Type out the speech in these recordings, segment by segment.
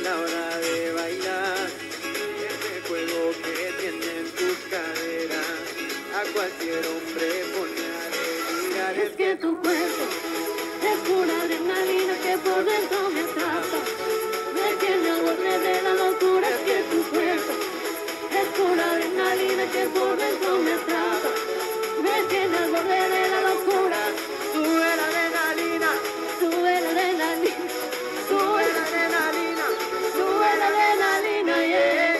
la hora de bailar. Ese juego que tienen tus caderas, a cualquier hombre pone a delirar. Es que tu cuerpo es pura adrenalina que por dentro me atrapa. Me tiene al borde de la locura. Es que tu cuerpo es pura adrenalina que por dentro me atrapa. Me tiene al borde de la locura. Sube la adrenalina, Sube la adrenalina, sube la adrenalina, sube la adrenalina, yeah.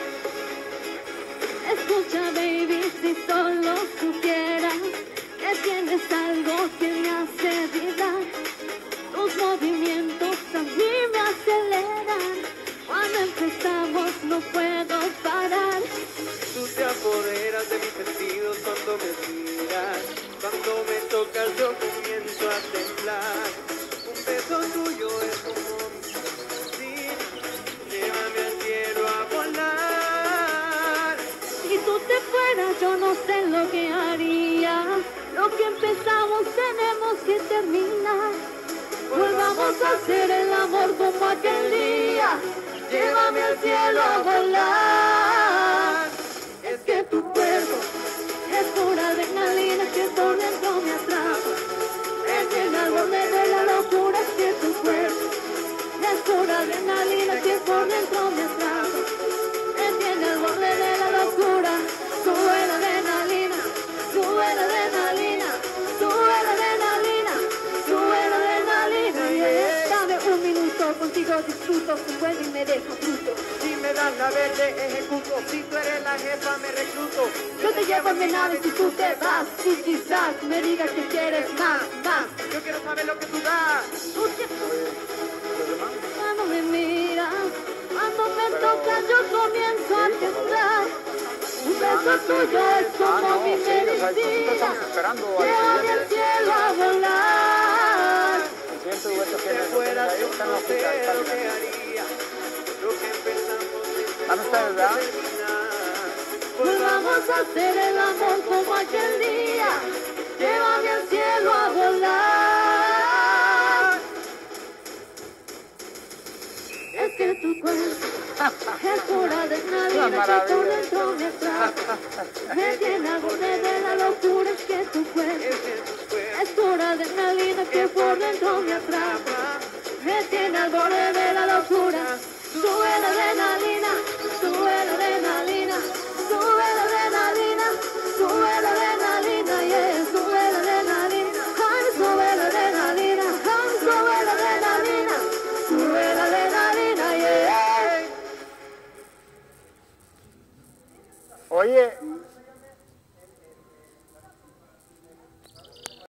Escucha, baby, si solo supieras que tienes algo que me hace vibrar. Tus movimientos a mí me aceleran. Cuando empezamos no puedo parar. tú te apoderas de mis sentidos cuando me miras. Cuando me tocas yo comienzo a temblar. Un beso tuyo es como sí, llévame al cielo a volar. Si tú te fueras yo no sé lo que haría. Lo que empezamos tenemos que terminar. Volvamos a hacer el amor como aquel día. Llévame al cielo a volar. Es que tu cuerpo es pura adrenalina que por dentro me atrapa. Es el árbol de la locura. Es que tu cuerpo es pura adrenalina que por dentro me atrapa. Me tiene al borde de la locura. Sube la adrenalina, sube la adrenalina, sube la adrenalina, sube la adrenalina, yeah. Dame un minuto, contigo disfruto, tu vuelo y me deja fruto. Si me das la verde ejecuto, si tú eres la jefa me recluto. Yo te llevo en mi nave si tú te vas, y quizás me digas que quieres más. Yo quiero saber lo que tú das. Tú cuando me miras, cuando me tocas yo comienzo a temblar. Un beso tuyo es como mi medicina. Llévame al cielo a volar. Si te fueras yo no sé lo que haría. Lo que empezamos ¿Están ustedes, verdad? Volvamos a hacer el amor como aquel día. Llévame al cielo a volar. Es que tu cuerpo es pura adrenalina que por dentro me atrapa. Me tiene al borde de la locura. Es que tu cuerpo es pura adrenalina que por dentro me atrapa. Me tiene al borde de la locura. Sube la adrenalina, sube la adrenalina, sube la adrenalina, sube la adrenalina, yeah. Sube la adrenalina, ay, sube la adrenalina, ay, sube la adrenalina, sube la adrenalina, yeah. Oye,